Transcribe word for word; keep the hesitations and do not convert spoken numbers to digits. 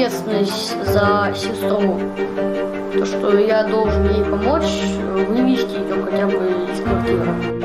ответственность за сестру. То, что я должен ей помочь вывести ее хотя бы из квартиры.